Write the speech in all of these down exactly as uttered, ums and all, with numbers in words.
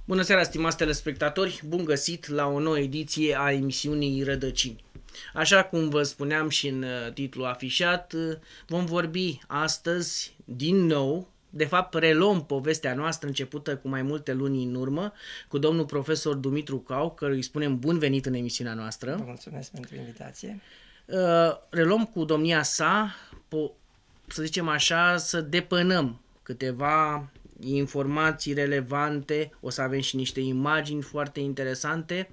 Bună seara, stimați telespectatori! Bun găsit la o nouă ediție a emisiunii Rădăcini. Așa cum vă spuneam și în titlul afișat, vom vorbi astăzi din nou, de fapt reluăm povestea noastră începută cu mai multe luni în urmă, cu domnul profesor Dumitru Cau, căruia îi spunem bun venit în emisiunea noastră. Vă mulțumesc pentru invitație. Reluăm cu domnia sa, să zicem așa, să depănăm câteva informații relevante, o să avem și niște imagini foarte interesante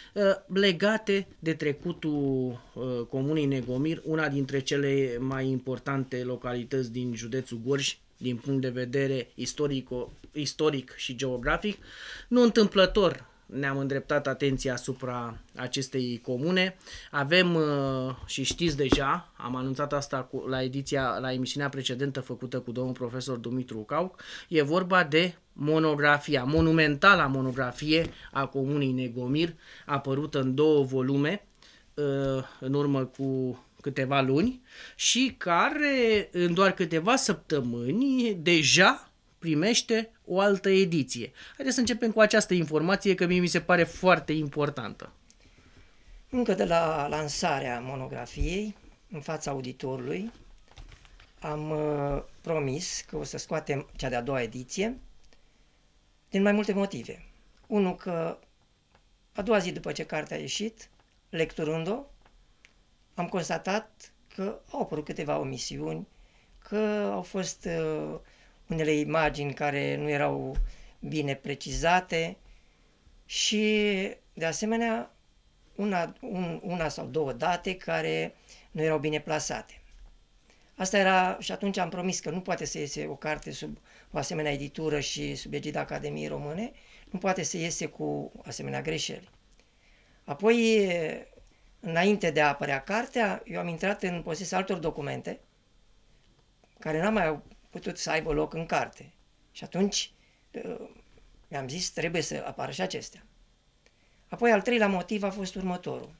legate de trecutul comunei Negomir, una dintre cele mai importante localități din județul Gorj din punct de vedere istoric, istoric și geografic. Nu întâmplător ne-am îndreptat atenția asupra acestei comune. Avem, și știți deja, am anunțat asta la ediția, la emisiunea precedentă făcută cu domnul profesor Dumitru Cau, e vorba de monografia, monumentala monografie a comunei Negomir, apărută în două volume în urmă cu câteva luni și care în doar câteva săptămâni deja primește o altă ediție. Haideți să începem cu această informație, că mie mi se pare foarte importantă. Încă de la lansarea monografiei, în fața auditorului, am uh, promis că o să scoatem cea de-a doua ediție, din mai multe motive. Unul, că a doua zi după ce cartea a ieșit, lecturând-o, am constatat că au apărut câteva omisiuni, că au fost uh, unele imagini care nu erau bine precizate și, de asemenea, una, un, una sau două date care nu erau bine plasate. Asta era, și atunci am promis că nu poate să iese o carte sub o asemenea editură și sub egida Academiei Române, nu poate să iese cu asemenea greșeli. Apoi, înainte de a apărea cartea, eu am intrat în posesia altor documente care n-am mai putut să aibă loc în carte. Și atunci mi-am zis, trebuie să apară și acestea. Apoi, al treilea motiv a fost următorul.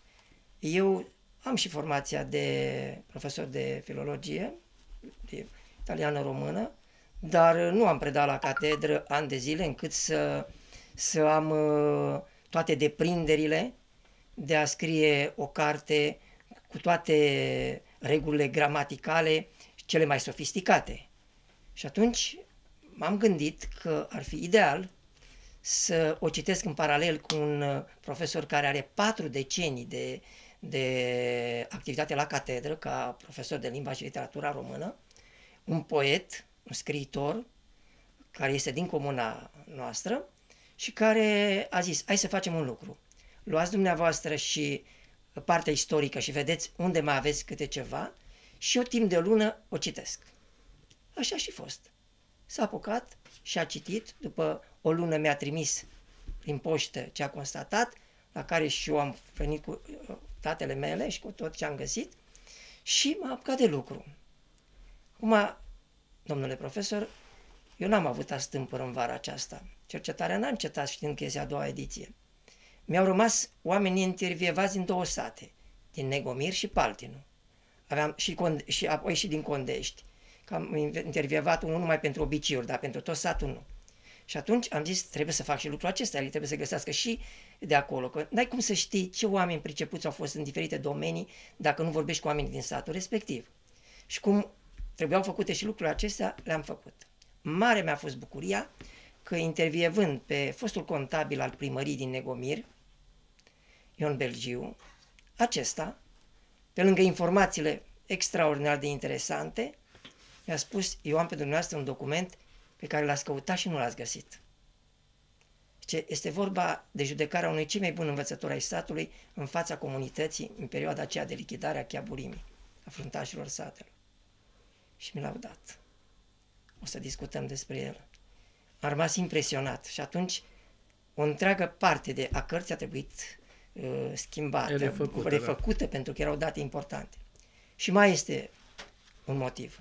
Eu am și formația de profesor de filologie, de italiană-română, dar nu am predat la catedră ani de zile încât să, să am uh, toate deprinderile de a scrie o carte cu toate regulile gramaticale cele mai sofisticate. Și atunci m-am gândit că ar fi ideal să o citesc în paralel cu un profesor care are patru decenii de, de activitate la catedră ca profesor de limba și literatura română, un poet, un scriitor, care este din comuna noastră și care a zis, hai să facem un lucru. Luați dumneavoastră și partea istorică și vedeți unde mai aveți câte ceva și eu timp de o lună o citesc. Așa și fost. S-a apucat și a citit, după o lună mi-a trimis prin poștă ce a constatat, la care și eu am venit cu datele mele și cu tot ce am găsit și m-a apucat de lucru. Acum, domnule profesor, eu n-am avut astâmpăr în vara aceasta. Cercetarea n-a încetat știind că este a doua ediție. Mi-au rămas oamenii intervievați din două sate, din Negomir și Paltinu. Aveam și, Conde- și apoi și din Condești, că am intervievat unul numai pentru obiceiuri, dar pentru tot satul nu. Și atunci am zis, trebuie să fac și lucrul acesta, el trebuie să găsească și de acolo, că n-ai cum să știi ce oameni pricepuți au fost în diferite domenii dacă nu vorbești cu oamenii din satul respectiv. Și cum trebuiau făcute și lucrurile acestea, le-am făcut. Mare mi-a fost bucuria că, intervievând pe fostul contabil al primăriei din Negomir, Ion Belgiu, acesta, pe lângă informațiile extraordinar de interesante, mi-a spus, eu am pe dumneavoastră un document pe care l-ați căutat și nu l-ați găsit. Ce este vorba de judecarea unui cei mai buni învățători ai satului în fața comunității în perioada aceea de lichidare a chiaburimii, a fruntașilor satelor. Și mi l-au dat. O să discutăm despre el. Am rămas impresionat și atunci o întreagă parte de a cărții a trebuit uh, schimbată, refăcută, refăcută da. Pentru că erau date importante. Și mai este un motiv.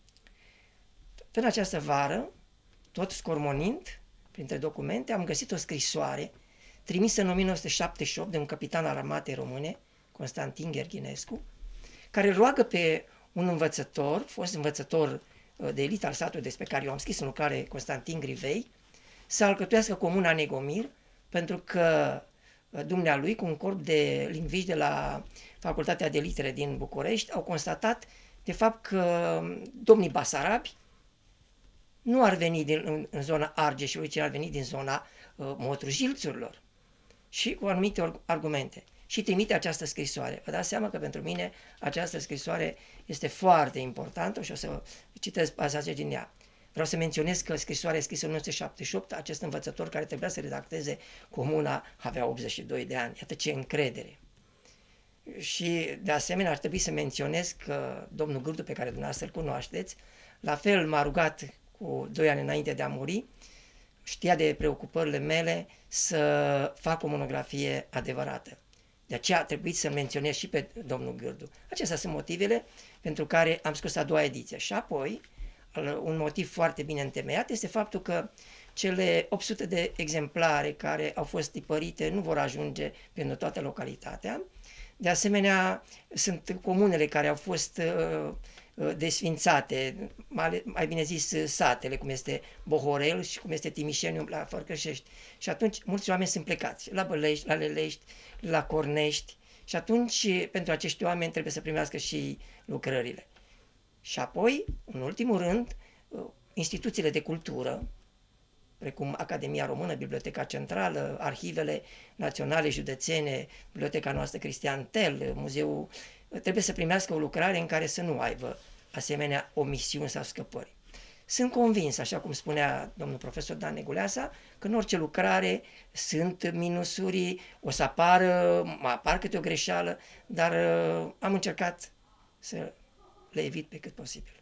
În această vară, tot scormonind printre documente, am găsit o scrisoare trimisă în o mie nouă sute șaptezeci și opt de un capitan al armatei române, Constantin Gherghinescu, care roagă pe un învățător, fost învățător de elită al satului despre care eu am scris în lucrare, Constantin Grivei, să alcătuiască comuna Negomir, pentru că dumnealui, cu un corp de lingviști de la Facultatea de Litere din București, au constatat de fapt că domnii basarabi nu ar veni din, în, în zona Argeșului, ci ar veni din zona uh, Motru-Jilțurilor și cu anumite argumente. Și trimite această scrisoare. Vă dați seama că pentru mine această scrisoare este foarte importantă și o să citesc pasaje din ea. Vreau să menționez că scrisoarea scrisă în o mie nouă sute șaptezeci și opt, acest învățător care trebuia să redacteze comuna avea optzeci și doi de ani. Iată ce încredere. Și de asemenea ar trebui să menționez că domnul Gârdu, pe care dumneavoastră îl cunoașteți, la fel m-a rugat cu doi ani înainte de a muri, știa de preocupările mele să fac o monografie adevărată. De aceea a trebuit să menționez și pe domnul Gârdu. Acestea sunt motivele pentru care am scos a doua ediție. Și apoi, un motiv foarte bine întemeiat este faptul că cele opt sute de exemplare care au fost tipărite nu vor ajunge pentru toată localitatea. De asemenea, sunt comunele care au fost uh, desfințate, mai, mai bine zis satele, cum este Bohorel și cum este Timișeniu la Fărcășești. Și atunci mulți oameni sunt plecați la Bălești, la Lelești, la Cornești și atunci pentru acești oameni trebuie să primească și lucrările. Și apoi, în ultimul rând, instituțiile de cultură, precum Academia Română, Biblioteca Centrală, Arhivele Naționale Județene, Biblioteca noastră Cristian Tel, Muzeul, trebuie să primească o lucrare în care să nu aibă asemenea omisiuni sau scăpări. Sunt convins, așa cum spunea domnul profesor Dan Neguleasa, că în orice lucrare sunt minusuri, o să apară, apar câte o greșeală, dar uh, am încercat să le evit pe cât posibil.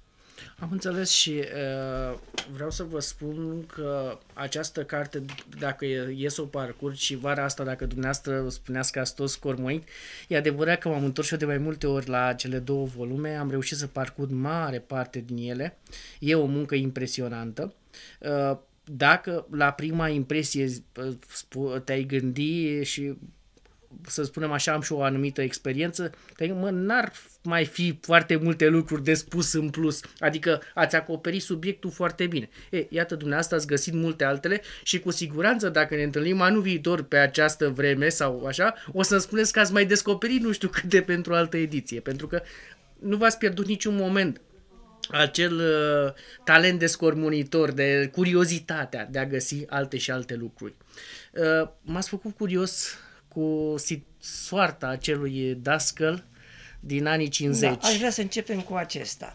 Am înțeles și uh, vreau să vă spun că această carte, dacă e, e să o parcurg și vara asta, dacă dumneavoastră spuneați că ați tot scormoit, e adevărat că m-am întors eu de mai multe ori la cele două volume, am reușit să parcurg mare parte din ele, e o muncă impresionantă. Uh, dacă la prima impresie te-ai gândi și să spunem așa, am și o anumită experiență, că mă, n-ar mai fi foarte multe lucruri de spus în plus, adică ați acoperit subiectul foarte bine. E, iată, dumneavoastră ați găsit multe altele și cu siguranță dacă ne întâlnim anul viitor pe această vreme sau așa, o să-mi spuneți că ați mai descoperit nu știu câte pentru altă ediție, pentru că nu v-ați pierdut niciun moment acel uh, talent de scormonitor, de curiozitatea de a găsi alte și alte lucruri. Uh, m-ați făcut curios cu soarta acelui dascăl din anii cincizeci. Da, aș vrea să începem cu acesta.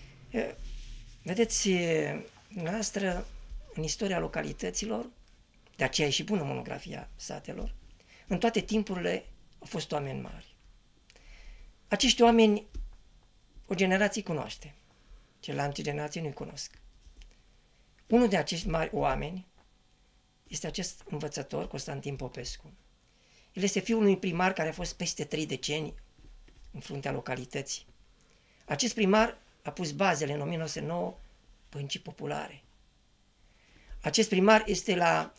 Vedeți, noastră, în istoria localităților, de aceea e și bună monografia satelor, în toate timpurile au fost oameni mari. Acești oameni o generație cunoaște, celelalte generații nu-i cunosc. Unul de acești mari oameni este acest învățător, Constantin Popescu. El este fiul unui primar care a fost peste trei decenii în fruntea localității. Acest primar a pus bazele în o mie nouă sute nouă Băncii Populare. Acest primar este la,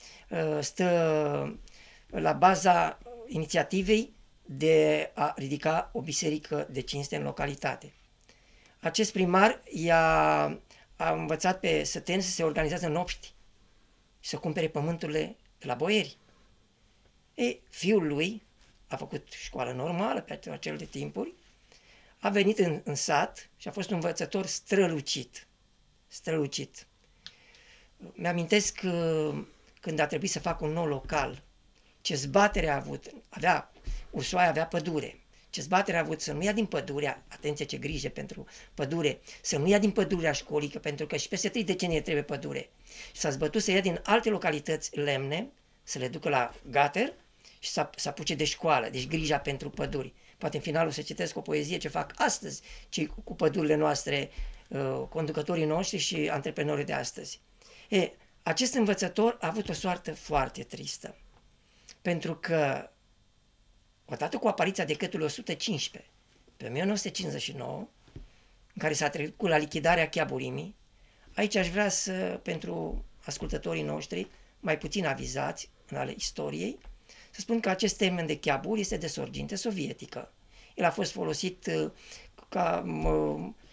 stă la baza inițiativei de a ridica o biserică de cinste în localitate. Acest primar i-a a învățat pe săteni să se organizează în nopți și să cumpere pământurile de la boieri. Ei, fiul lui a făcut școală normală pe acel de timpuri, a venit în, în sat și a fost un învățător strălucit. Strălucit. Mi-amintesc că, când a trebuit să fac un nou local, ce zbatere a avut, avea, Ursoaia avea pădure, ce zbatere a avut să nu ia din pădurea, atenție ce grijă pentru pădure, să nu ia din pădurea școlică, pentru că și peste trei decenii trebuie pădure. Și s-a zbătut să ia din alte localități lemne, să le ducă la gater și să, să apuce de școală, deci grija pentru păduri. Poate în finalul să citesc o poezie ce fac astăzi cei cu, cu pădurile noastre, uh, conducătorii noștri și antreprenorii de astăzi. E, acest învățător a avut o soartă foarte tristă, pentru că odată cu apariția decretului o sută cincisprezece pe o mie nouă sute cincizeci și nouă, în care s-a trecut la lichidarea chiaburimii, aici aș vrea să, pentru ascultătorii noștri, mai puțin avizați în ale istoriei, să spun că acest termen de chiabur este de sorginte sovietică. El a fost folosit uh, ca uh,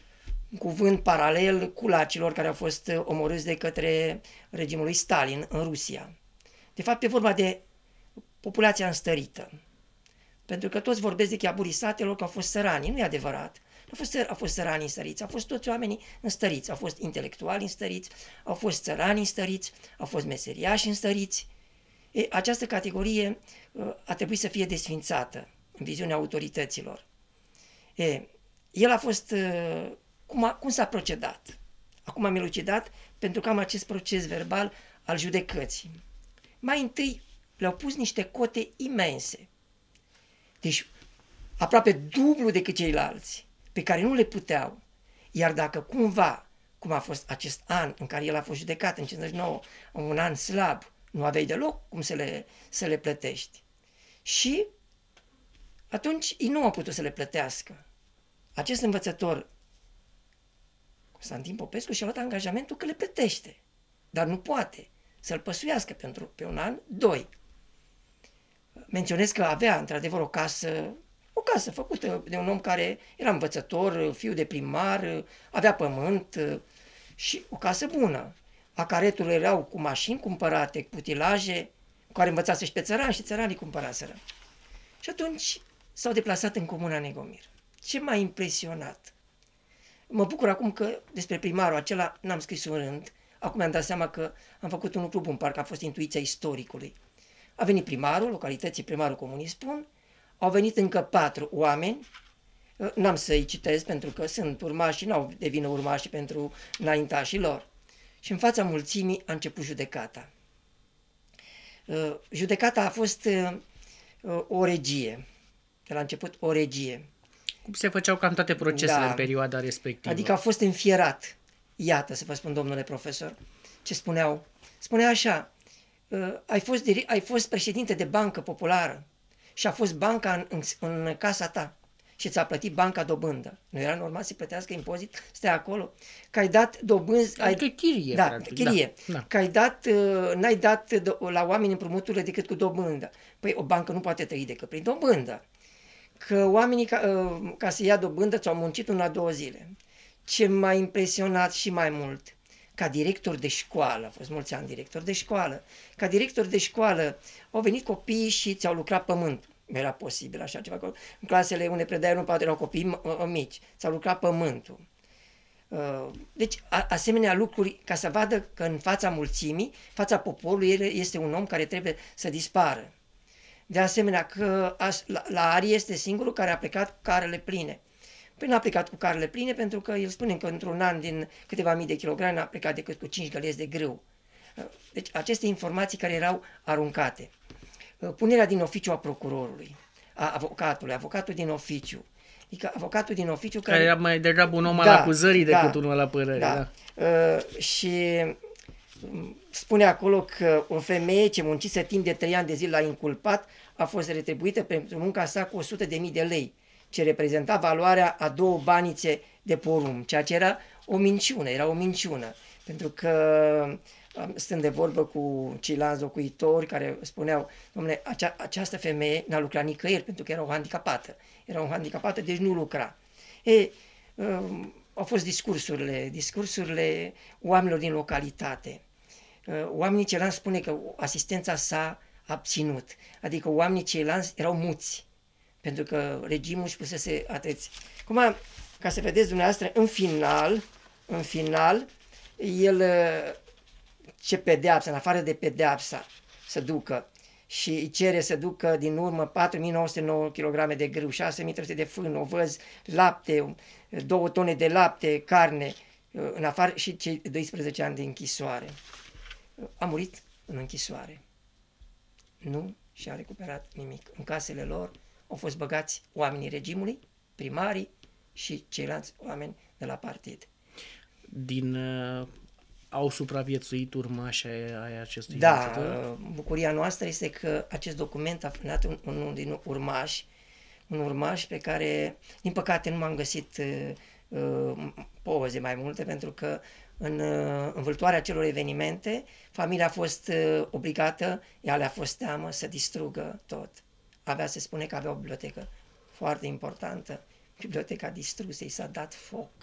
un cuvânt paralel culacilor care au fost omorâți de către regimul lui Stalin în Rusia. De fapt, e vorba de populația înstărită. Pentru că toți vorbesc de chiaburii satelor că au fost sărani. Nu e adevărat. Au fost, au fost sărani înstăriți, au fost toți oamenii înstăriți. Au fost intelectuali înstăriți, au fost țărani înstăriți, au fost meseriași înstăriți. E, această categorie uh, a trebuit să fie desfințată în viziunea autorităților. E, el a fost... Uh, cum, a, cum s-a procedat? Acum am elucidat pentru că am acest proces verbal al judecății. Mai întâi le-au pus niște cote imense. Deci aproape dublu decât ceilalți, pe care nu le puteau. Iar dacă cumva, cum a fost acest an în care el a fost judecat în cincizeci și nouă, un an slab, nu aveai deloc cum să le, să le plătești. Și atunci ei nu au putut să le plătească. Acest învățător, Constantin Popescu, și-a luat angajamentul că le plătește, dar nu poate să-l păsuiască pentru pe un an, doi. Menționez că avea într-adevăr o casă, o casă făcută de un om care era învățător, fiu de primar, avea pământ și o casă bună. Acareturile erau cu mașini cumpărate, cu utilaje, cu care învățase și pe țărani și țăranii cumpăraseră. Și atunci s-au deplasat în comuna Negomir. Ce m-a impresionat? Mă bucur acum că despre primarul acela n-am scris un rând. Acum mi-am dat seama că am făcut un lucru bun, parcă a fost intuiția istoricului. A venit primarul, localității primarul comunist spun, au venit încă patru oameni, n-am să-i citesc pentru că sunt urmași și n-au devină urmași pentru înaintașii lor. Și în fața mulțimii a început judecata. Judecata a fost o regie, de la început o regie. Cum se făceau cam toate procesele Da. în perioada respectivă. Adică a fost înfierat. Iată, să vă spun, domnule profesor, ce spuneau. Spunea așa, ai fost, ai fost președinte de bancă populară și a fost banca în, în, în casa ta și ți-a plătit banca dobândă. Nu era normal să plătească impozit? Stai acolo. Că ai dat dobânzi... Adică ai, chirie, da, practic. chirie. Da, da. Că ai dat, n-ai dat la oameni împrumuturile decât cu dobândă. Păi o bancă nu poate trăi decât prin dobândă. Că oamenii, ca, ca să ia dobândă, ți-au muncit una, două zile. Ce m-a impresionat și mai mult, ca director de școală, a fost mulți ani director de școală, ca director de școală au venit copiii și ți-au lucrat pământul. Nu era posibil așa ceva. În clasele unde predai nu poate erau copii mici, ți-au lucrat pământul. Deci, asemenea lucruri, ca să vadă că în fața mulțimii, fața poporului, el este un om care trebuie să dispară. De asemenea, că la Arie este singurul care a plecat cu carele pline. Păi n-a plecat cu carele pline pentru că el spune că într-un an din câteva mii de kilograme n-a plecat decât cu cinci găleți de grâu. Deci aceste informații care erau aruncate. Punerea din oficiu a procurorului, a avocatului, avocatul din oficiu. Adică avocatul din oficiu care... care era mai degrabă un om da, al acuzării da, decât unul al apărării. Da. Da. Uh, și spune acolo că o femeie ce muncise timp de trei ani de zile la inculpat a fost retribuită pentru munca sa cu o sută de mii de lei, ce reprezenta valoarea a două banițe de porumb, ceea ce era o minciună, era o minciună. Pentru că, stând de vorbă cu ceilalți locuitori care spuneau, dom'le, acea, această femeie n-a lucrat nicăieri pentru că era o handicapată. Era o handicapată, deci nu lucra. E, au fost discursurile, discursurile oamenilor din localitate. Oamenii ceilalți spune că asistența s-a abținut, adică oamenii ceilalți erau muți, pentru că regimul își pusese atenție. Acum, ca să vedeți dumneavoastră, în final, în final, el ce pedeapsă, în afară de pedeapsa, să ducă și îi cere să ducă din urmă patru mii nouă sute nouă kilograme de grâu, șase mii trei sute de fân, ovăz, lapte, două tone de lapte, carne, în afară și cei doisprezece ani de închisoare. A murit în închisoare. Nu și-a recuperat nimic. În casele lor au fost băgați oamenii regimului, primarii și ceilalți oameni de la partid. Din uh, au supraviețuit urmașii ai acestui Da, învățător? bucuria noastră este că acest document a frânat un, unul din urmași, un urmaș pe care, din păcate, nu m-am găsit uh, uh, poze mai multe, pentru că în uh, învâltoarea celor evenimente, familia a fost uh, obligată, ea le-a fost teamă să distrugă tot. Avea, se spune că avea o bibliotecă foarte importantă, biblioteca distrusă, i s-a dat foc.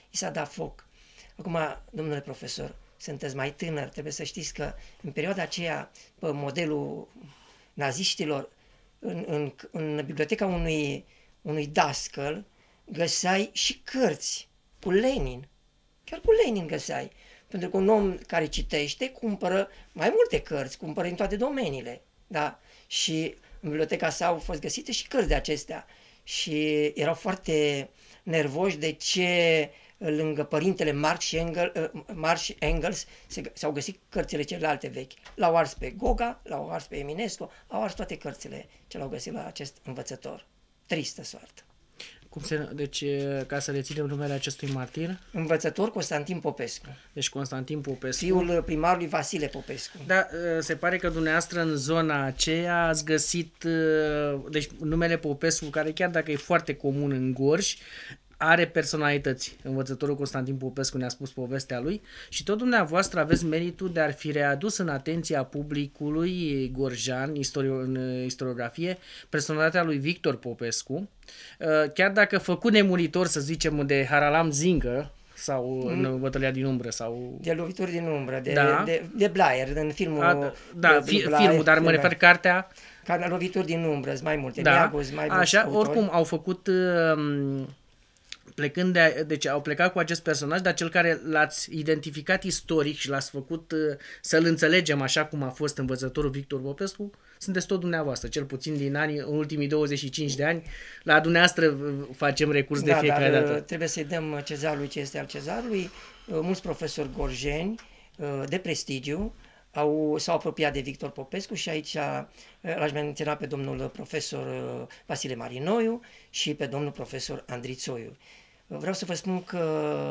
i s-a dat foc. Acum, domnule profesor, sunteți mai tânăr, trebuie să știți că în perioada aceea, pe modelul naziștilor, în, în, în biblioteca unui, unui dascăl, găseai și cărți cu Lenin. Chiar cu Lenin găseai. Pentru că un om care citește cumpără mai multe cărți, cumpără în toate domeniile. Da? Și în biblioteca sa au fost găsite și cărți de acestea. Și erau foarte nervoși de ce lângă părintele Marx și Engels, Marx și Engels s-au găsit cărțile celelalte vechi. L-au ars pe Goga, l-au ars pe Eminescu, au ars toate cărțile ce l-au găsit la acest învățător. Tristă soartă. Cum se, deci, ca să reținem numele acestui martir? Învățător Constantin Popescu. Deci Constantin Popescu. Fiul primarului Vasile Popescu. Da, se pare că dumneavoastră în zona aceea ați găsit, deci numele Popescu, care chiar dacă e foarte comun în Gorj, are personalități. Învățătorul Constantin Popescu ne-a spus povestea lui și tot dumneavoastră aveți meritul de a fi readus în atenția publicului gorjan, istorio- în istoriografie, personalitatea lui Victor Popescu, chiar dacă făcut nemuritor, să zicem, de Haralam Zincă, sau mm. în Bătălia din umbră, sau... De lovituri din umbră, de, da. de, de Blair, în filmul... A, da, fi, Blair, filmul, dar mă refer cartea... Ca lovituri din umbră, mai multe, da. neaguri, mai mulți Așa, autori. Oricum, au făcut... Um, plecând de, deci au plecat cu acest personaj, dar cel care l-ați identificat istoric și l-ați făcut uh, să-l înțelegem așa cum a fost învățătorul Victor Popescu, sunteți tot dumneavoastră, cel puțin din anii, în ultimii douăzeci și cinci de ani, la dumneavoastră facem recurs da, de fiecare dar, dată. Trebuie să-i dăm cezarului ce este al cezarului. Mulți profesori gorjeni de prestigiu au, s-au apropiat de Victor Popescu și aici l-aș menționa pe domnul profesor Vasile Marinoiu și pe domnul profesor Andrițoiu. Vreau să vă spun că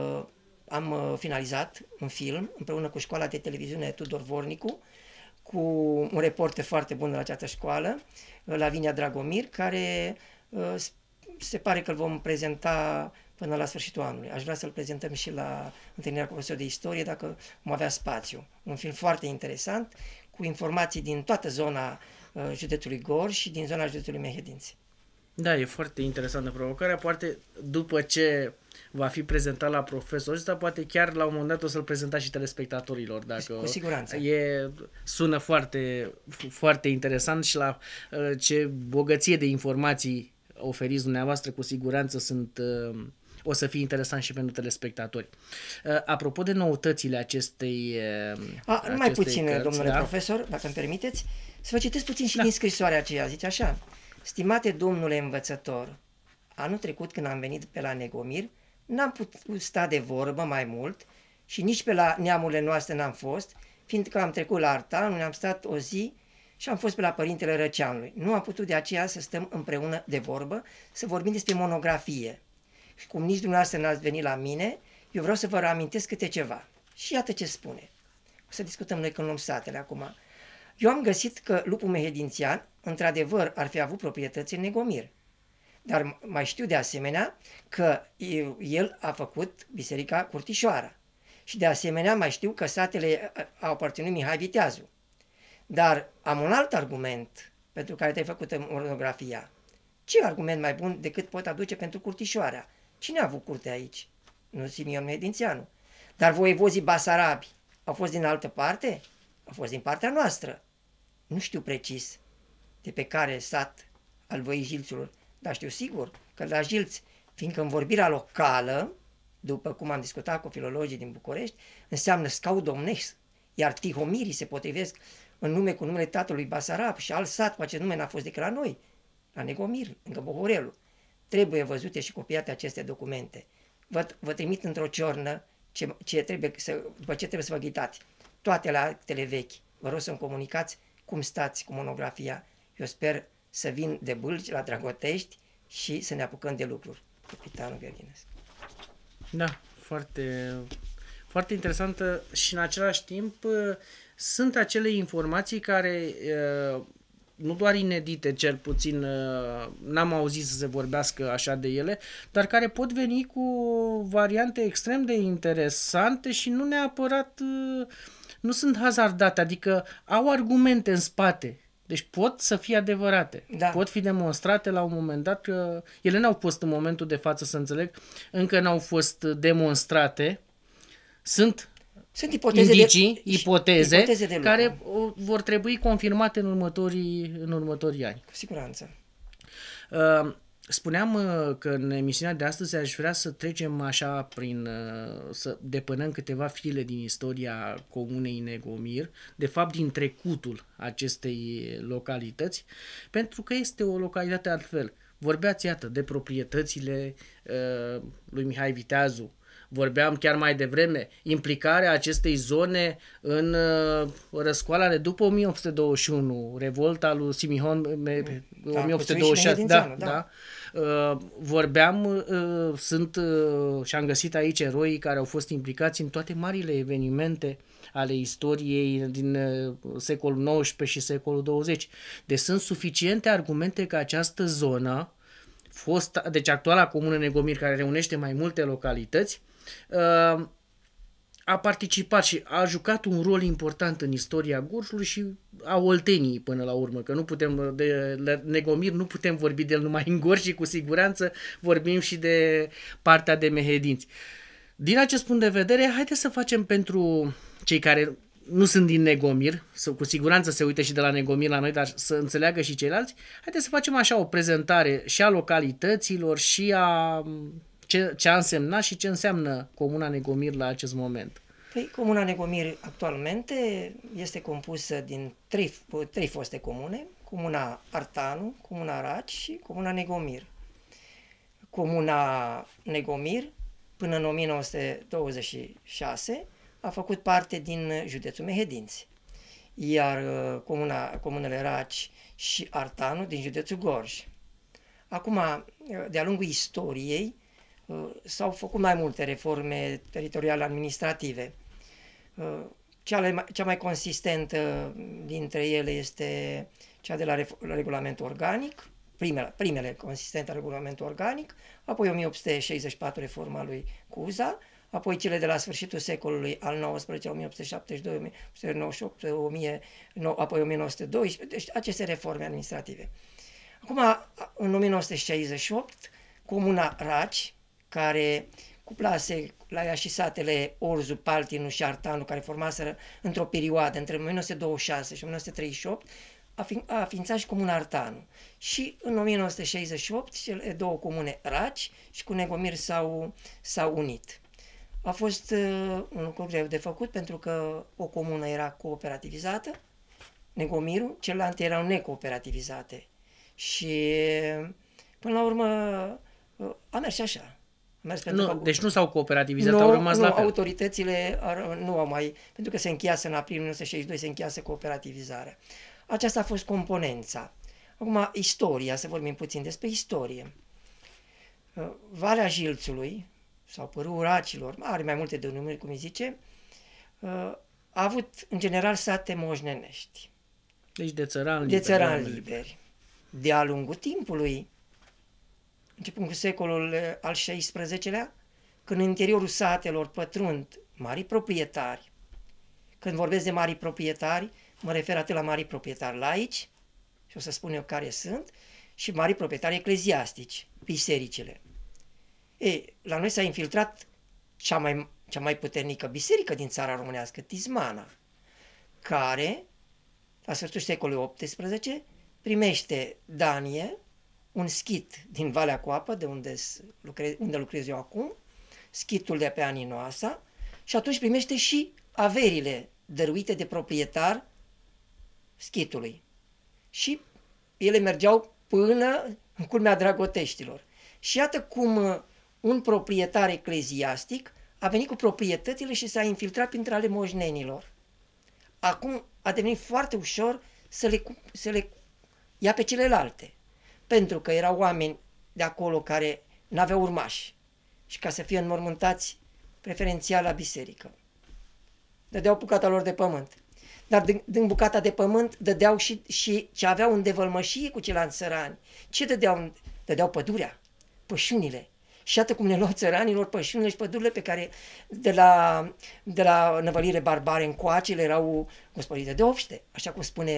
am finalizat un film împreună cu școala de televiziune Tudor Vornicu, cu un reporter foarte bun de la această școală, Lavinia Dragomir, care se pare că îl vom prezenta până la sfârșitul anului. Aș vrea să-l prezentăm și la întâlnirea cu profesorul de istorie, dacă vom avea spațiu. Un film foarte interesant, cu informații din toată zona județului Gorj și din zona județului Mehedinți. Da, e foarte interesantă provocarea. Poate după ce va fi prezentat la profesor ăsta, poate chiar la un moment dat o să-l prezentați și telespectatorilor. Dacă cu siguranță. E, sună foarte, foarte interesant și la uh, ce bogăție de informații oferiți dumneavoastră, cu siguranță sunt, uh, o să fie interesant și pentru telespectatori. Uh, apropo de noutățile acestei uh, A, Numai puțin, cărți, domnule da? profesor, dacă îmi permiteți, să vă citesc puțin și da. din scrisoarea aceea, zice așa: Stimate domnule învățător, anul trecut când am venit pe la Negomir, n-am putut sta de vorbă mai mult și nici pe la neamurile noastre n-am fost, fiindcă am trecut la Artan, unde am stat o zi și am fost pe la părintele Răceanului. Nu am putut de aceea să stăm împreună de vorbă, să vorbim despre monografie. Și cum nici dumneavoastră n-ați venit la mine, eu vreau să vă reamintesc câte ceva. Și iată ce spune. O să discutăm noi când luăm satele acum. Eu am găsit că lupul mehedințian, într-adevăr, ar fi avut proprietăți în Negomir. Dar mai știu de asemenea că el a făcut biserica Curtișoara. Și de asemenea mai știu că satele au aparținut Mihai Viteazu. Dar am un alt argument pentru care te-ai făcut monografia. Ce argument mai bun decât pot aduce pentru Curtișoara? Cine a avut curte aici? Nu Simion Mehedințianu. Dar voievozii basarabi au fost din altă parte? Au fost din partea noastră. Nu știu precis de pe care sat al voii Jilților, dar știu sigur că la Jilți, fiindcă în vorbirea locală, după cum am discutat cu filologii din București, înseamnă scaut domnesc, iar Tihomirii se potrivesc în nume cu numele tatălui Basarab și alt sat cu acest nume n-a fost decât la noi, la Negomir, lângă Bohorelu. Trebuie văzute și copiate aceste documente. Vă, vă trimit într-o ciornă ce, ce trebuie să, după ce trebuie să vă ghitați. Toate la actele vechi. Vă rog să-mi comunicați cum stați cu monografia. Eu sper să vin de Bâlci la Dragotești și să ne apucăm de lucruri. Capitanul Gheorghinescu. Da, foarte, foarte interesantă și în același timp sunt acele informații care nu doar inedite, cel puțin n-am auzit să se vorbească așa de ele, dar care pot veni cu variante extrem de interesante și nu neapărat, nu sunt hazardate, adică au argumente în spate. Deci pot să fie adevărate. Da. Pot fi demonstrate la un moment dat. Că ele n-au fost în momentul de față, să înțeleg, încă n-au fost demonstrate. Sunt Sunt ipoteze indicii, de, ipoteze, ipoteze de lucru. care vor trebui confirmate în următorii, în următorii ani. Cu siguranță. Uh, Spuneam uh, că în emisiunea de astăzi aș vrea să trecem așa prin, uh, să depănăm câteva file din istoria comunei Negomir, de fapt din trecutul acestei localități, pentru că este o localitate altfel. Vorbeați, iată, de proprietățile uh, lui Mihai Viteazu. Vorbeam chiar mai devreme, implicarea acestei zone în uh, răscoala de după o mie opt sute douăzeci și unu, revolta lui Simihon Da, o mie opt sute douăzeci și șase. Da, da. da. Uh, vorbeam, uh, sunt uh, și am găsit aici eroi care au fost implicați în toate marile evenimente ale istoriei din uh, secolul nouăsprezece și secolul douăzeci. Deci sunt suficiente argumente că această zonă, fost, deci actuala comună Negomir, care reunește mai multe localități, uh, a participat și a jucat un rol important în istoria Gorjului și a Olteniei până la urmă, că nu putem de Negomir nu putem vorbi de el numai în Gorj și cu siguranță vorbim și de partea de Mehedinți. Din acest punct de vedere, haideți să facem pentru cei care nu sunt din Negomir, să, cu siguranță se uită și de la Negomir la noi, dar să înțeleagă și ceilalți, haideți să facem așa o prezentare și a localităților și a ce, ce a însemnat și ce înseamnă comuna Negomir la acest moment. Păi, comuna Negomir actualmente este compusă din trei, trei foste comune, comuna Artanu, comuna Raci și comuna Negomir. Comuna Negomir, până în o mie nouă sute douăzeci și șase, a făcut parte din județul Mehedinți, iar comuna, comunele Raci și Artanu din județul Gorj. Acum, de-a lungul istoriei, s-au făcut mai multe reforme teritoriale administrative. Cea, cea mai consistentă dintre ele este cea de la, la regulamentul organic, primele, primele consistente la regulamentul organic, apoi o mie opt sute șaizeci și patru reforma lui Cuza, apoi cele de la sfârșitul secolului al nouăsprezecelea, o mie opt sute șaptezeci și doi, o mie opt sute nouăzeci și opt, o mie, apoi o mie nouă sute doisprezece, deci aceste reforme administrative. Acum, în o mie nouă sute șaizeci și opt, comuna Raci, care cuplase la ea și satele Orzu, Paltinu și Artanu, care formaseră într-o perioadă între o mie nouă sute douăzeci și șase și o mie nouă sute treizeci și opt, a, fi, a ființat și comuna Artanu. Și în o mie nouă sute șaizeci și opt, cele două comune Raci și cu Negomir s-au, s-au unit. A fost uh, un lucru greu de făcut pentru că o comună era cooperativizată, Negomirul, celelalte erau necooperativizate. Și până la urmă a mers și așa. A mers nu, că, deci nu s-au cooperativizat, nu, au rămas nu, la fel. autoritățile ar, nu au mai, pentru că se încheiasă în aprilie o mie nouă sute șaizeci și doi, se încheiasă cooperativizarea. Aceasta a fost componența. Acum, istoria, să vorbim puțin despre istorie. Valea Jilțului, sau Pârâul Racilor, are mai multe denumiri, cum îi zice, a avut, în general, sate moșnenești. Deci de țărani liberi. De țărani liberi. liberi. De-a lungul timpului, începând cu secolul al șaisprezecelea, când în interiorul satelor pătrund mari proprietari. Când vorbesc de mari proprietari, mă refer atât la mari proprietari laici, și o să spun eu care sunt, și mari proprietari ecleziastici, bisericile. Ei, la noi s-a infiltrat cea mai, cea mai puternică biserică din țara românească, Tismana, care, la sfârșitul secolului optsprezece, primește danie, un schit din Valea Coapă, de unde, lucrez, unde lucrez eu acum, schitul de pe Aninoasa, și atunci primește și averile dăruite de proprietar schitului. Și ele mergeau până în culmea Dragoteștilor. Și iată cum un proprietar ecleziastic a venit cu proprietățile și s-a infiltrat printre ale moșnenilor. Acum a devenit foarte ușor să le, să le ia pe celelalte, pentru că erau oameni de acolo care n-aveau urmași și ca să fie înmormântați preferențial la biserică. Dădeau bucata lor de pământ. Dar din, din bucata de pământ dădeau și, și ce aveau în devălmășie cu ceilalți țărani. Ce dădeau? Dădeau pădurea, pășunile. Și iată cum ne luau țăranilor pășunile și pădurile pe care de la, de la năvălire barbare încoace le erau gospodărite de obște, așa cum spune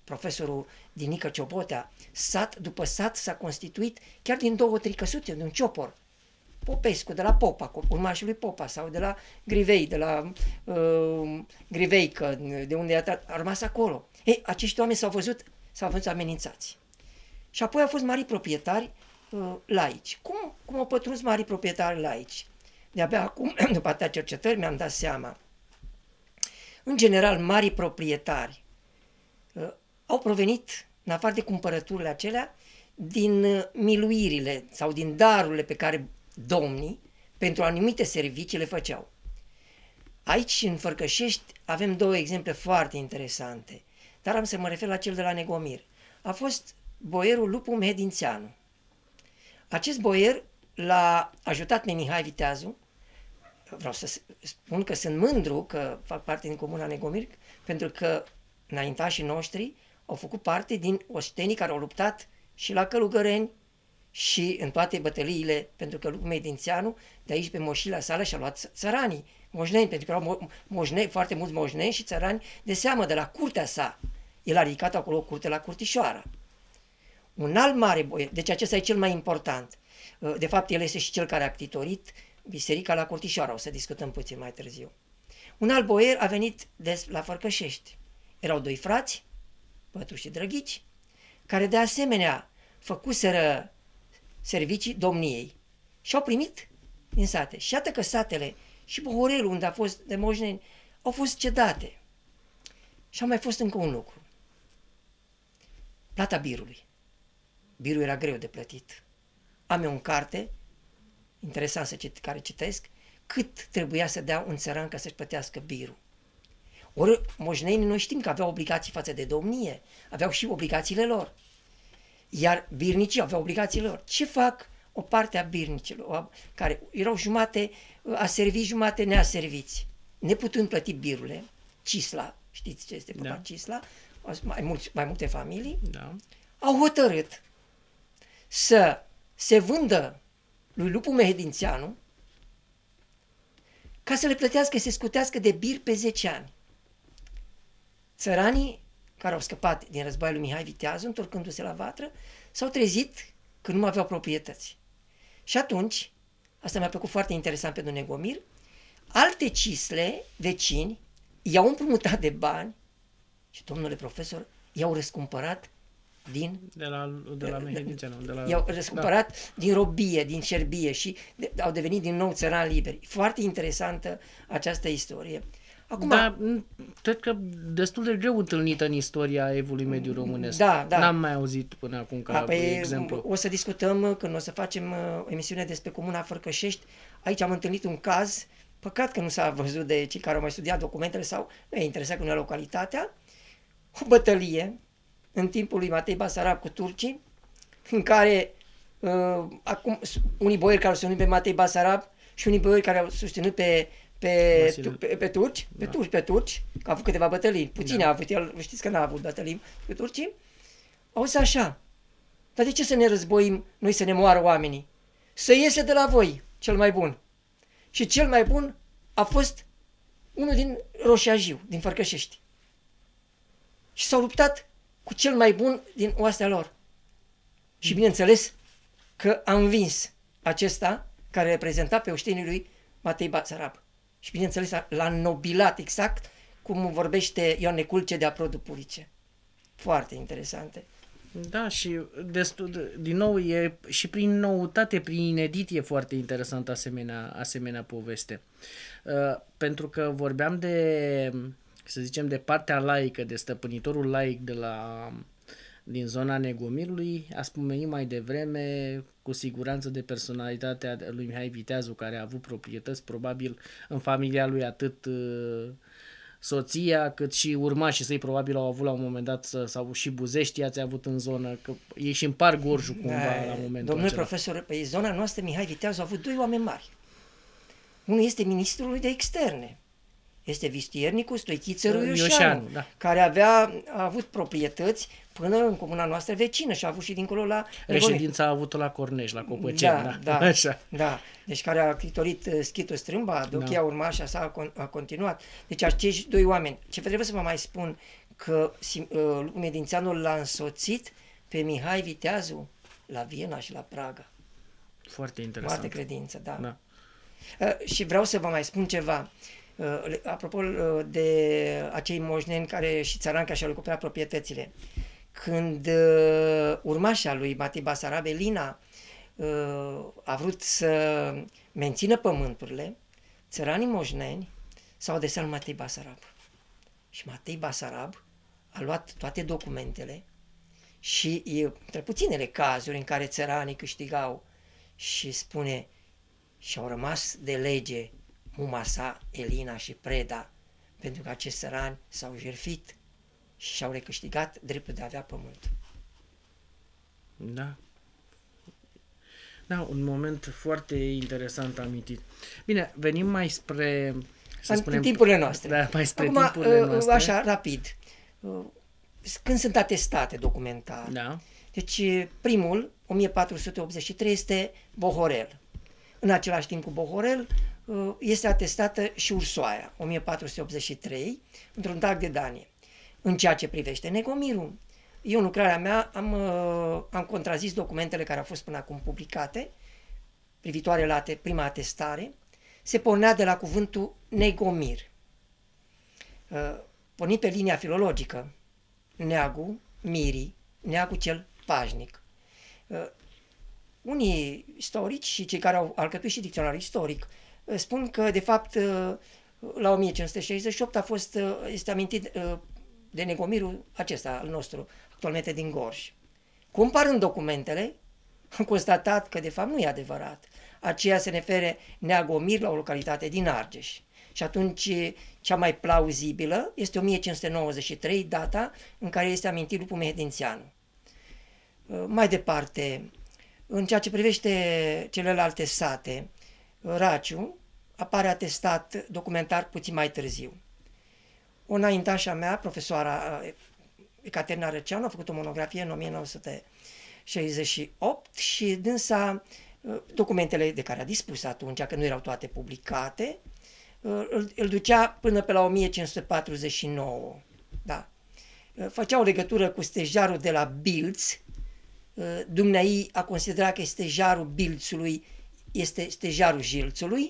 profesorul din Nică Ciobotea, sat după sat s-a constituit chiar din două, trei căsute, de un ciopor. Popescu, de la Popa, urmașul lui Popa, sau de la Grivei, de la uh, Griveică, de unde a, a rămas acolo. Ei, acești oameni s-au văzut, s-au văzut amenințați. Și apoi au fost mari proprietari uh, laici. Cum, cum au pătruns mari proprietari laici? De-abia acum, după atâtea cercetări, mi-am dat seama. În general, mari proprietari uh, au provenit, în afară de cumpărăturile acelea, din uh, miluirile sau din darurile pe care domnii, pentru anumite servicii, le făceau. Aici, în Fărcășești, avem două exemple foarte interesante, dar am să mă refer la cel de la Negomir. A fost boierul Lupu Mehedințeanu. Acest boier l-a ajutat pe Mihai Viteazu. Vreau să spun că sunt mândru că fac parte din comuna Negomir, pentru că înaintașii noștri au făcut parte din oștenii care au luptat și la Călugăreni și în toate bătăliile, pentru că Lupu Mehedințeanu, de aici pe moșila sală, și-a luat țăranii, moșneni, pentru că erau moșneni, foarte mulți moșneni și țărani de seamă de la curtea sa. El a ridicat acolo o curte la Curtișoara. Un alt mare boier, deci acesta e cel mai important. De fapt, el este și cel care a ctitorit biserica la Curtișoara, o să discutăm puțin mai târziu. Un alt boier a venit des la Fărcășești. Erau doi frați, Pătru și Drăghici, care de asemenea făcuseră servicii domniei și au primit din sate. Și iată că satele și Bohorelul, unde a fost de moșneni, au fost cedate. Și a mai fost încă un lucru. Plata birului. Birul era greu de plătit. Am eu în carte, interesant să cit, care citesc, cât trebuia să dea un țăran ca să-și plătească birul. Ori moșnenii noi știm că aveau obligații față de domnie, aveau și obligațiile lor. Iar birnicii aveau obligațiile lor. Ce fac o parte a birnicilor, care erau jumate a serviți, jumate neaserviți, neputând plăti birurile, Cisla, știți ce este da. Cisla, mai, mulți, mai multe familii, da. Au hotărât să se vândă lui Lupu Mehedințeanu ca să le plătească, să se scutească de bir pe zece ani. Țăranii care au scăpat din războiul lui Mihai Viteazu, întorcându-se la vatră, s-au trezit că nu mai aveau proprietăți. Și atunci, asta mi-a plăcut foarte interesant pentru Negomir, alte cisle vecini i-au împrumutat de bani și, domnule profesor, i-au răscumpărat din... De la, de la Mehedințeanu. De la, i-au răscumpărat da. din robie, din șerbie și de, au devenit din nou țărani liberi. Foarte interesantă această istorie. Acum, da, cred că destul de greu întâlnită în istoria evului mediu românesc. Da, da. N-am mai auzit până acum ca A, păi, exemplu. O să discutăm când o să facem o emisiune despre comuna Fărcășești. Aici am întâlnit un caz, păcat că nu s-a văzut de cei care au mai studiat documentele sau nu e interesat cu noi localitatea, o bătălie în timpul lui Matei Basarab cu turcii, în care uh, acum unii boieri care au susținut pe Matei Basarab și unii boieri care au susținut pe Pe, tu, pe, pe turci, pe da. turci, pe turci, că a avut câteva bătălii, puține da. a avut el, știți că n-a avut bătălii pe turcii, au zis așa, dar de ce să ne războim noi să ne moară oamenii? Să iese de la voi cel mai bun. Și cel mai bun a fost unul din Roșiajiu, din Fărcășești. Și s-au luptat cu cel mai bun din oastea lor. Și bineînțeles că a învins acesta care reprezenta pe oștenii lui Matei Basarab. Și bineînțeles l-a înnobilat exact cum vorbește Ioan Neculce de Aprodul Purice. Foarte interesante. Da, și destul, din nou, e și prin noutate, prin inedit, e foarte interesant asemenea, asemenea poveste. Uh, pentru că vorbeam de, să zicem, de partea laică, de stăpânitorul laic de la, din zona Negomirului, a spomenit mai devreme cu siguranță de personalitatea lui Mihai Viteazu, care a avut proprietăți, probabil în familia lui atât uh, soția, cât și urmașii săi probabil au avut la un moment dat, sau și Buzești ați avut în zonă, că ei și împar Gorjul cumva da, la momentul Domnule acela. Profesor, pe zona noastră Mihai Viteazu a avut doi oameni mari. Unul este ministrul de externe. Este vistiernicul Stoichiță Ruioșanu, da. care avea, a avut proprietăți până în comuna noastră vecină și a avut și dincolo la... Reședința a avut-o la Corneș, la Copăceni. Da, da, da, Așa. da. Deci care a critorit Schitul Strâmba, Dochia da. urma și așa a, con- a continuat. Deci acești doi oameni. Ce trebuie să vă mai spun, că Sim- uh, Lucu Medințeanu l-a însoțit pe Mihai Viteazu la Viena și la Praga. Foarte interesant. Mare credință, da. Da. Uh, și vreau să vă mai spun ceva. Uh, le- apropo uh, de acei moșneni care și țărani care și-au recuperat proprietățile. Când uh, urmașa lui Matei Basarab, Elina, uh, a vrut să mențină pământurile, țăranii moșneni s-au adresat lui Matei Basarab. Și Matei Basarab a luat toate documentele și e, între puținele cazuri în care țăranii câștigau și spune și-au rămas de lege muma sa, Elina și Preda, pentru că acești țărani s-au jertfit și și-au recâștigat dreptul de a avea pământ. Da. Da, un moment foarte interesant amintit. Bine, venim mai spre, să În, spunem, în timpurile noastre. Da, mai spre Acum, timpurile uh, noastre. așa, rapid. Uh, Când sunt atestate documentar? Da. Deci, primul, o mie patru sute optzeci și trei, este Bohorel. În același timp cu Bohorel, uh, este atestată și Ursoaia, o mie patru sute optzeci și trei, într-un tag de Danie. În ceea ce privește Negomirul, eu în lucrarea mea am, uh, am contrazis documentele care au fost până acum publicate, privitoare la ate- prima atestare. Se pornea de la cuvântul Negomir. Uh, Pornit pe linia filologică, neagu, miri, neagu cel pașnic. Uh, unii istorici și cei care au alcătuit și dicționarul istoric uh, spun că, de fapt, uh, la o mie cinci sute șaizeci și opt a fost, uh, este amintit uh, de Negomirul acesta al nostru, actualmente din Gorj. Comparând documentele, am constatat că, de fapt, nu e adevărat. Aceea se refere Neagomir la o localitate din Argeș. Și atunci, cea mai plauzibilă este o mie cinci sute nouăzeci și trei, data în care este amintit Lupu Mehedințeanu. Mai departe, în ceea ce privește celelalte sate, Raciu apare atestat documentar puțin mai târziu. O înaintașa mea, profesoara Ecaterina Răceanu, a făcut o monografie în o mie nouă sute șaizeci și opt și dânsa, documentele de care a dispus atunci, că nu erau toate publicate, îl, îl ducea până pe la o mie cinci sute patruzeci și nouă. Da. Făcea o legătură cu stejarul de la Bilț. Dumneai a considerat că stejarul Bilțului este stejarul Jilțului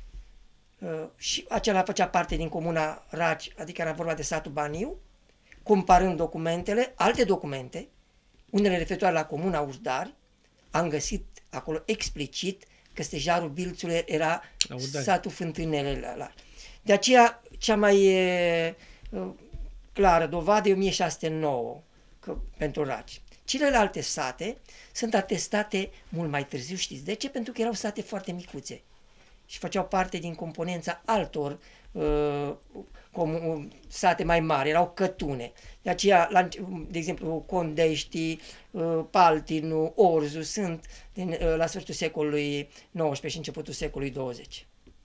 și acela făcea parte din comuna Raci, adică era vorba de satul Baniu. Comparând documentele, alte documente, unele referitoare la comuna Urdari, am găsit acolo explicit că stejarul Bilțului era Audari. Satul Fântânele. La, la. De aceea, cea mai e, clară dovadă e o mie șase sute nouă că, pentru Raci. Celelalte sate sunt atestate mult mai târziu, știți de ce? Pentru că erau sate foarte micuțe și făceau parte din componența altor uh, com, sate mai mari, erau cătune. De aceea, la, de exemplu, Condești, uh, Paltinu, Orzu sunt din, uh, la sfârșitul secolului nouăsprezece și începutul secolului douăzeci.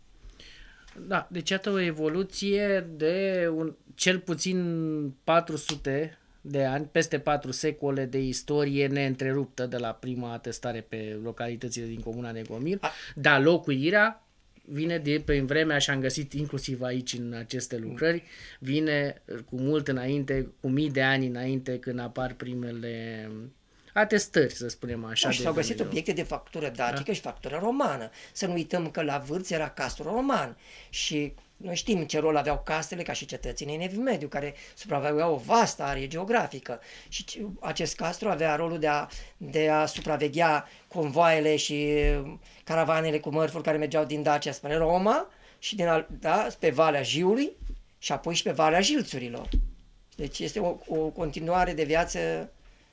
Da, deci iată o evoluție de un, cel puțin patru sute de ani, peste patru secole de istorie neîntreruptă de la prima atestare pe localitățile din comuna Negomir, A. dar locuirea vine de prin vremea, și am găsit inclusiv aici în aceste lucrări, vine cu mult înainte, cu mii de ani înainte, când apar primele atestări, să spunem așa. Da, și s-au găsit obiecte de factură dacică, da, și factură romană. Să nu uităm că la Vârț era castru roman și noi știm ce rol aveau castele ca și cetățenii în Evul Mediu, care supravegheau o vastă arie geografică. Și acest castru avea rolul de a, de a supraveghea convoaiele și caravanele cu mărfuri care mergeau din Dacia spre Roma și din, da, pe Valea Jiului și apoi și pe Valea Jilțurilor. Deci este o, o continuare de viață.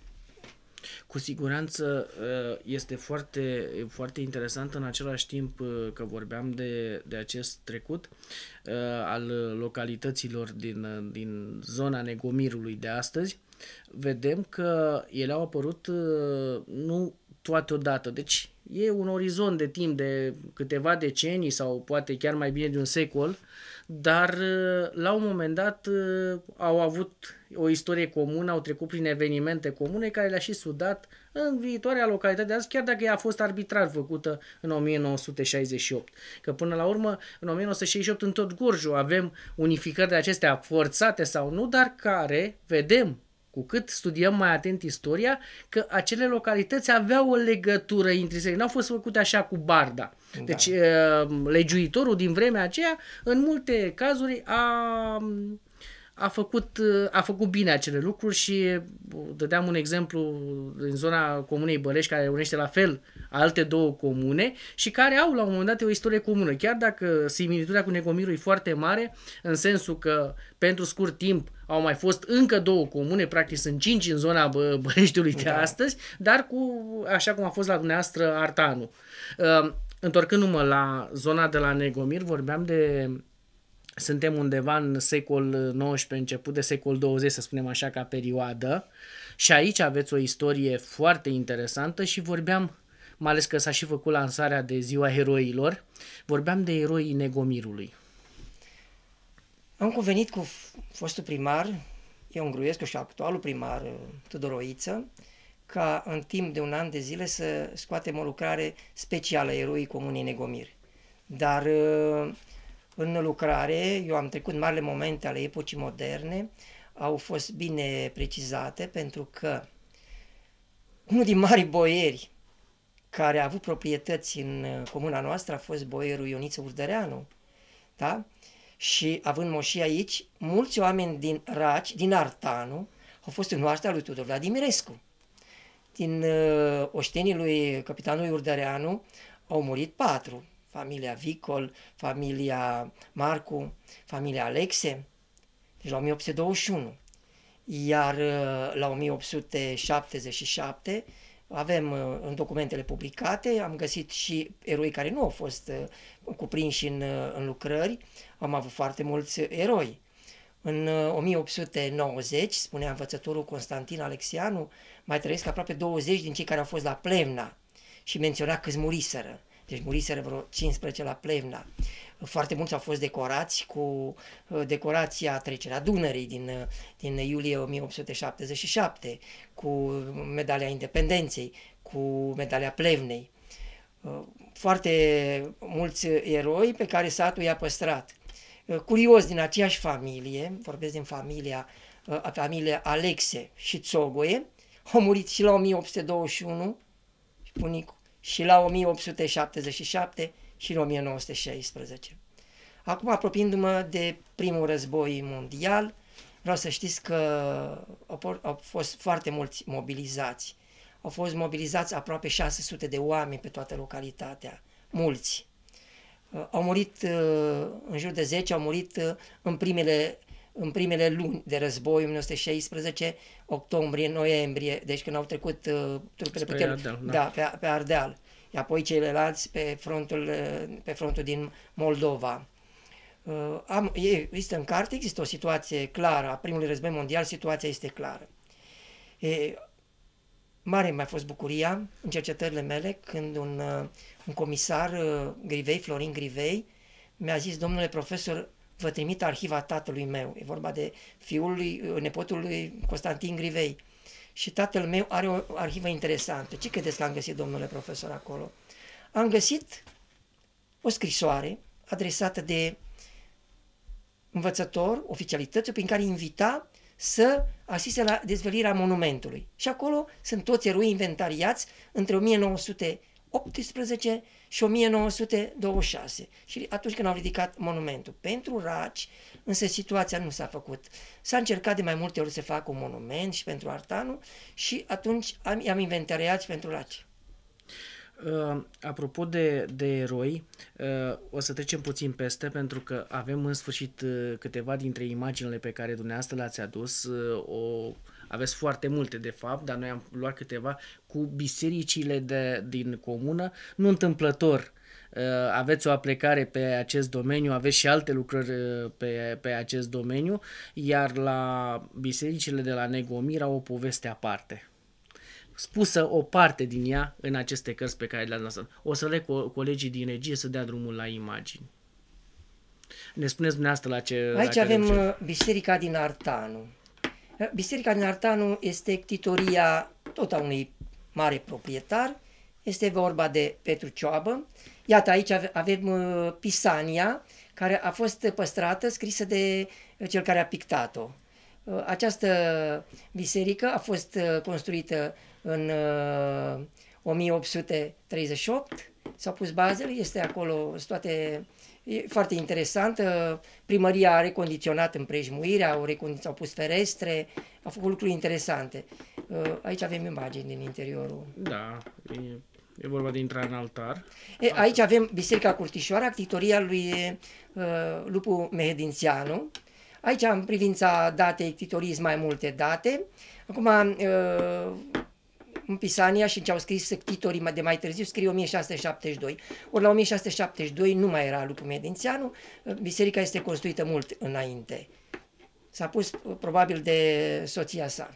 Cu siguranță este foarte, foarte interesant în același timp că vorbeam de, de acest trecut al localităților din, din zona Negomirului de astăzi. Vedem că ele au apărut nu toate odată, deci e un orizont de timp de câteva decenii sau poate chiar mai bine de un secol, dar la un moment dat au avut o istorie comună, au trecut prin evenimente comune care le-a și sudat în viitoarea localitate de azi, chiar dacă ea a fost arbitrar făcută în o mie nouă sute șaizeci și opt. Că până la urmă, în o mie nouă sute șaizeci și opt în tot Gorjul avem unificări de acestea forțate sau nu, dar care, vedem, cu cât studiem mai atent istoria, că acele localități aveau o legătură intrinsecă, nu au fost făcute așa cu barda. Da. Deci legiuitorul din vremea aceea, în multe cazuri, a, a, făcut, a făcut bine acele lucruri și dădeam un exemplu în zona comunei Bălești, care unește la fel alte două comune și care au la un moment dat o istorie comună, chiar dacă similitudinea cu Negomirul e foarte mare, în sensul că pentru scurt timp au mai fost încă două comune, practic sunt cinci în zona Bă- Băleștiului de da. astăzi, dar cu, așa cum a fost la dumneavoastră, Artanu. Uh, întorcându-mă la zona de la Negomir, vorbeam de... Suntem undeva în secol nouăsprezece, început de secol douăzeci, să spunem așa, ca perioadă, și aici aveți o istorie foarte interesantă și vorbeam, mai ales că s-a și făcut lansarea de Ziua Eroilor, vorbeam de eroii Negomirului. Am convenit cu fostul primar, Ion Gruiescu, și actualul primar Tudor Oiță, ca în timp de un an de zile să scoatem o lucrare specială Eroii Comunei Negomir. Dar în lucrare, eu am trecut marile momente ale epocii moderne, au fost bine precizate, pentru că unul din mari boieri care a avut proprietăți în comuna noastră a fost boierul Ioniță Urdăreanu, da? Și având moșii aici, mulți oameni din Raci, din Artanu, au fost în oaștea lui Tudor Vladimirescu. Din uh, oștenii lui capitanului Urdăreanu au murit patru. Familia Vicol, familia Marcu, familia Alexe, deci la o mie opt sute douăzeci și unu. Iar uh, la o mie opt sute șaptezeci și șapte avem uh, în documentele publicate, am găsit și eroi care nu au fost uh, cuprinși în, uh, în lucrări, am avut foarte mulți eroi. În uh, o mie opt sute nouăzeci, spunea învățătorul Constantin Alexianu, mai trăiesc aproape douăzeci din cei care au fost la Plevna și menționa câți muriseră. Deci muriseră vreo cincisprezece la Plevna. Foarte mulți au fost decorați cu decorația Trecerea Dunării din, din iulie o mie opt sute șaptezeci și șapte, cu medalia Independenței, cu medalia Plevnei. Foarte mulți eroi pe care satul i-a păstrat. Curios, din aceeași familie, vorbesc din familia, familia Alexe și Țogoie, au murit și la o mie opt sute douăzeci și unu, bunicul, și la o mie opt sute șaptezeci și șapte și în o mie nouă sute șaisprezece. Acum, apropiindu-mă de primul război mondial, vreau să știți că au fost foarte mulți mobilizați. Au fost mobilizați aproape șase sute de oameni pe toată localitatea, mulți. Au murit, în jur de zece, au murit în primele, în primele luni de război, o mie nouă sute șaisprezece, octombrie, noiembrie, deci când au trecut uh, trupele pe, Ardeal, da. Da, pe, pe Ardeal, apoi ceilalți pe frontul, pe frontul din Moldova. Uh, am, există în carte, există o situație clară, a primului război mondial, situația este clară. E, mare mi-a fost bucuria în cercetările mele când un, uh, un comisar, uh, Grivei, Florin Grivei, mi-a zis: domnule profesor, vă trimit arhiva tatălui meu. E vorba de fiul lui, nepotul lui Constantin Grivei. Și tatăl meu are o arhivă interesantă. Ce credeți că am găsit, domnule profesor, acolo? Am găsit o scrisoare adresată de învățător, oficialității, prin care invita să asiste la dezvăluirea monumentului. Și acolo sunt toți eroi inventariați între o mie nouă sute optsprezece și o mie nouă sute douăzeci și șase. Și atunci când au ridicat monumentul. Pentru Raci, însă situația nu s-a făcut. S-a încercat de mai multe ori să facă un monument și pentru Artanu și atunci am, am inventariat și pentru Raci. Uh, apropo de, de eroi, uh, o să trecem puțin peste, pentru că avem în sfârșit uh, câteva dintre imaginile pe care dumneavoastră le-ați adus. Uh, o, aveți foarte multe, de fapt, dar noi am luat câteva cu bisericile de, din comună. Nu întâmplător uh, aveți o aplecare pe acest domeniu, aveți și alte lucrări uh, pe, pe acest domeniu, iar la bisericile de la Negomir au o poveste aparte, spusă o parte din ea în aceste cărți pe care le-am lăsat. O să le co- colegii din regie să dea drumul la imagini. Ne spuneți dumneavoastră la ce... Aici la avem reușim. Biserica din Artanu. Biserica din Artanu este ctitoria tot a unui mare proprietar. Este vorba de Petru Cioabă. Iată, aici avem uh, Pisania, care a fost păstrată, scrisă de cel care a pictat-o. Uh, această biserică a fost uh, construită în uh, o mie opt sute treizeci și opt, s-au pus bazele, este acolo, sunt toate, e foarte interesant. Uh, primăria a recondiționat împrejmuirea, au, recondiț- au pus ferestre, a făcut lucruri interesante. Uh, aici avem imagini din interiorul. Da, e, e vorba de intrare în altar. E, aici avem Biserica Curtișoara, ctitoria lui uh, Lupu Mehedințianu. Aici, în privința datei ctitorii, sunt mai multe date. Acum, uh, în Pisania și în ce au scris ctitorii de mai târziu, scrie o mie șase sute șaptezeci și doi. Ori la o mie șase sute șaptezeci și doi nu mai era Lupu Mehedințianu, biserica este construită mult înainte. S-a pus probabil de soția sa.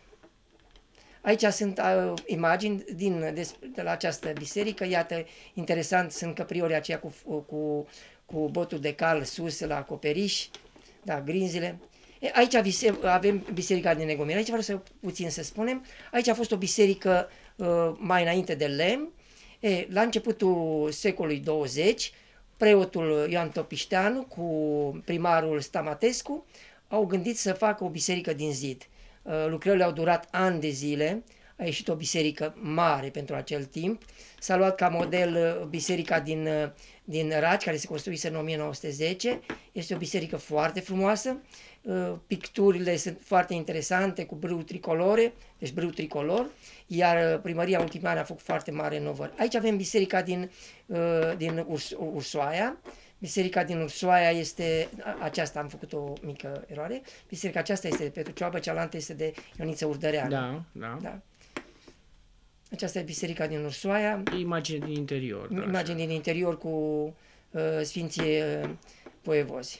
Aici sunt uh, imagini din, de, de la această biserică. Iată, interesant, sunt căpriorii aceia cu, cu, cu botul de cal sus la acoperiș, da, grinzile. E, aici avem biserica din Negomir. Aici vreau să puțin să spunem. Aici a fost o biserică uh, mai înainte de lemn. E, la începutul secolului douăzeci, preotul Ioan Topișteanu cu primarul Stamatescu au gândit să facă o biserică din zid. Lucrările au durat ani de zile, a ieșit o biserică mare pentru acel timp. S-a luat ca model biserica din, din Raci, care se construise în o mie nouă sute zece. Este o biserică foarte frumoasă, picturile sunt foarte interesante, cu brâu tricolore, deci brâu tricolor, iar primăria ultimii ani a făcut foarte mare inovări. Aici avem biserica din, din Urs, Ursoaia. Biserica din Ursoaia este, aceasta am făcut o mică eroare, biserica aceasta este de Petru Cioabă, cealaltă este de Ioniță Urdăreanu. Da, da. Da. Aceasta e biserica din Ursoaia. Imagine din interior. Da, imagine din interior cu uh, Sfinții uh, Voievozi.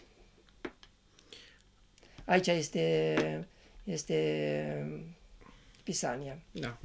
Aici este, este Pisania. Da.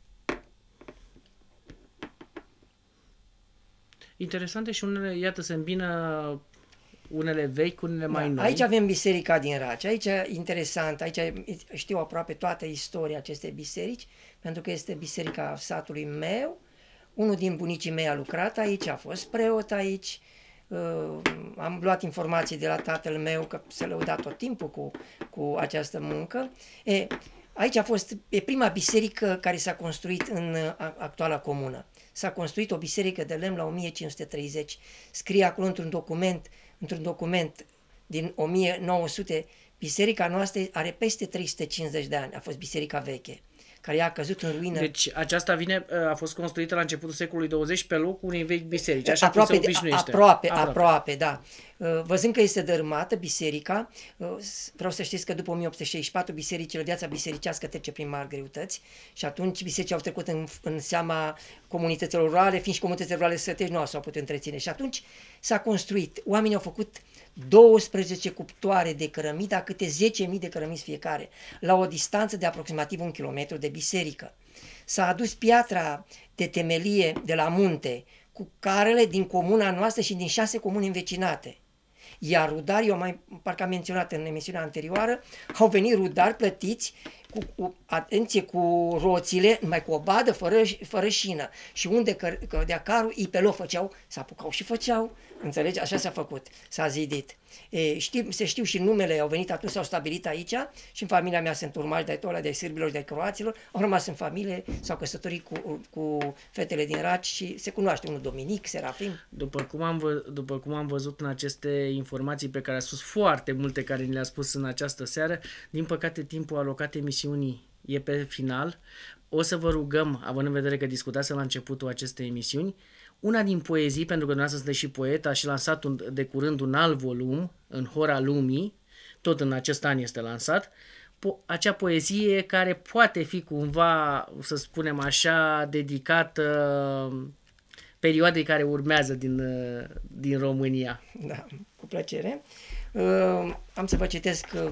Interesante și unele, iată, se îmbină unele vechi cu unele mai da, noi. Aici avem biserica din Raci. Aici e interesant, aici știu aproape toată istoria acestei biserici, pentru că este biserica satului meu. Unul din bunicii mei a lucrat aici, a fost preot aici. Uh, am luat informații de la tatăl meu, că se lăuda tot timpul cu, cu această muncă. E, aici a fost e prima biserică care s-a construit în actuala comună. S-a construit o biserică de lemn la o mie cinci sute treizeci. Scrie acolo într-un document, într-un document din o mie nouă sute, biserica noastră are peste trei sute cincizeci de ani. A fost biserica veche, care a căzut în ruină. Deci aceasta vine, a fost construită la începutul secolului douăzeci pe locul unei vechi biserici, așa aproape, cum se obișnuiește. Aproape, aproape, aproape, da. Văzând că este dărâmată biserica, vreau să știți că după o mie opt sute șaizeci și patru bisericile, viața bisericească trece prin mari greutăți și atunci bisericile au trecut în, în seama comunităților rurale, fiind și comunitățile rurale sătești nu s-au putut întreține. Și atunci s-a construit, oamenii au făcut douăsprezece cuptoare de cărămidă, câte zece mii de cărămizi fiecare, la o distanță de aproximativ un kilometru de biserică. S-a adus piatra de temelie de la munte, cu carele din comuna noastră și din șase comuni învecinate. Iar rudarii, eu mai parcă am menționat în emisiunea anterioară, au venit rudari plătiți cu, cu atenție, cu roțile, numai cu o badă, fără, fără șină. Și unde că, cădea carul, ei pe loc făceau, s-apucau și făceau. Înțelegi? Așa s-a făcut, s-a zidit. E, știu, se știu și numele, au venit atunci, s-au stabilit aici și în familia mea sunt urmași de tola, de sârbilor, de croaților, au rămas în familie, s-au căsătorit cu, cu fetele din Raci și se cunoaște unul Dominic, Serafim. După cum, am vă, după cum am văzut în aceste informații pe care a spus, foarte multe care ni le-a spus în această seară, din păcate timpul alocat emisiunii e pe final. O să vă rugăm, având în vedere că discutasem la începutul acestei emisiuni, una din poezii, pentru că dumneavoastră sunteți și poet, a și lansat un, de curând un alt volum, în Hora Lumii, tot în acest an este lansat, po- acea poezie care poate fi cumva, să spunem așa, dedicată perioadei care urmează din, din România. Da, cu plăcere. Uh, am să vă citesc uh,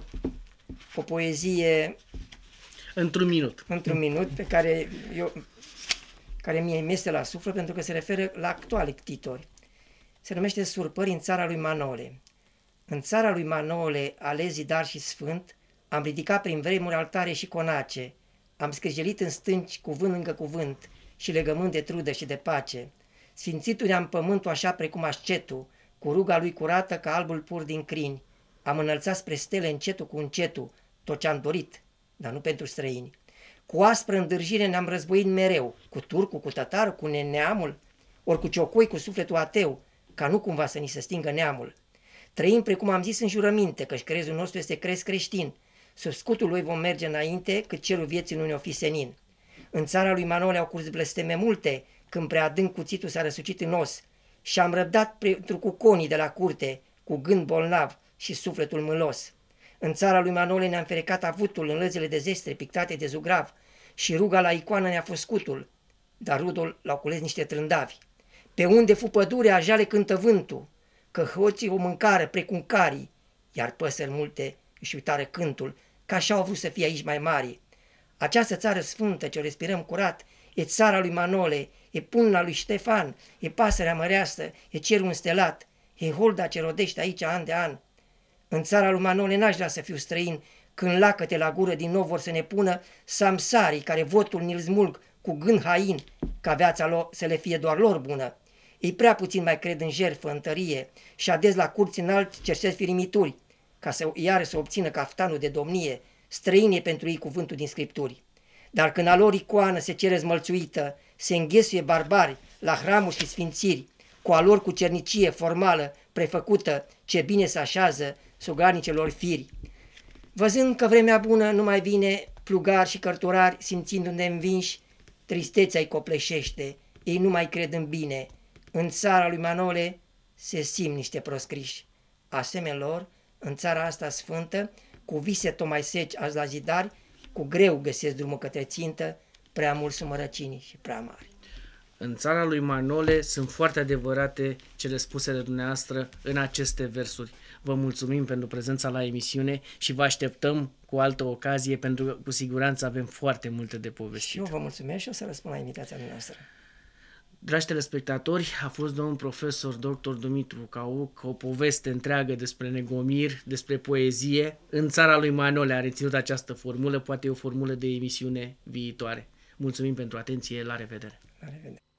o poezie într-un minut. Într-un minut, pe care eu care mie mi este la suflet pentru că se referă la actuali ctitori. Se numește Surpări în țara lui Manole. În țara lui Manole, ales zidar și sfânt, am ridicat prin vremuri altare și conace, am scrijelit în stânci cuvânt lângă cuvânt și legământ de trudă și de pace. Sfințituri am pământul așa precum ascetul, cu ruga lui curată ca albul pur din crini. Am înălțat spre stele încetul cu încetul tot ce-am dorit, dar nu pentru străini. Cu aspră îndârjire ne-am războit mereu, cu turcul, cu tătarul, cu neneamul, ori cu ciocoi, cu sufletul ateu, ca nu cumva să ni se stingă neamul. Trăim precum am zis în jurăminte, căci crezul nostru este crez creștin. Sub scutul lui vom merge înainte, cât cerul vieții nu ne-o fi senin. În țara lui Manole au curs blesteme multe, când prea adânc cuțitul s-a răsucit în os. Și am răbdat pentru cuconii de la curte, cu gând bolnav și sufletul mâlos. În țara lui Manole ne-am ferecat avutul în lăzile de zestre pictate de zugrav și ruga la icoană ne-a fost scutul, dar rudul l-au cules niște trândavi. Pe unde fu pădurea, jale cântă vântul, că hoții o mâncară precum carii, iar păsări multe își uitară cântul, că așa au vrut să fie aici mai mari. Această țară sfântă ce o respirăm curat e țara lui Manole, e puna lui Ștefan, e pasărea măreastă, e cerul înstelat, e holda ce rodește aici an de an. În țara lui Manole n-aș vrea să fiu străin, când lacăte la gură din nou vor să ne pună samsarii care votul ni-l smulg cu gând hain, ca viața lor să le fie doar lor bună. Ei prea puțin mai cred în jertfă, în tărie și ades la curți înalt cercesc firimituri, ca să iară să obțină caftanul de domnie, străine pentru ei cuvântul din scripturi. Dar când a lor icoană se cere zmălțuită, se înghesuie barbari la hramuri și sfințiri, cu a lor cucernicie formală, prefăcută, ce bine se așează sogarnicelor firi. Văzând că vremea bună nu mai vine, plugari și cărturari, simțindu-ne învinși, tristețea îi copleșește, ei nu mai cred în bine. În țara lui Manole se simt niște proscriși. Asemenea lor, în țara asta sfântă, cu vise tot mai seci azi la zidari, cu greu găsesc drumul către țintă, prea mult sunt mărăcinii și prea mari. În țara lui Manole sunt foarte adevărate cele spuse de dumneavoastră în aceste versuri. Vă mulțumim pentru prezența la emisiune și vă așteptăm cu altă ocazie, pentru că cu siguranță avem foarte multe de povestit. Și eu vă mulțumesc și o să răspund la invitația noastră. Dragi telespectatori, a fost domnul profesor doctor Dumitru Cauc, o poveste întreagă despre Negomir, despre poezie. În țara lui Manole a reținut această formulă, poate e o formulă de emisiune viitoare. Mulțumim pentru atenție, la revedere! La revedere!